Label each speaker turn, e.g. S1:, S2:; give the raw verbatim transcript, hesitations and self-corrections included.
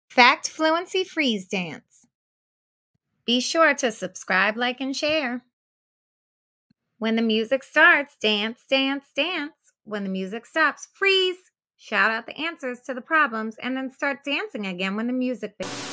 S1: Fact Fluency Freeze Dance. Be sure to subscribe, like, and share. When the music starts, dance, dance, dance. When the music stops, freeze. Shout out the answers to the problems and then start dancing again when the music begins.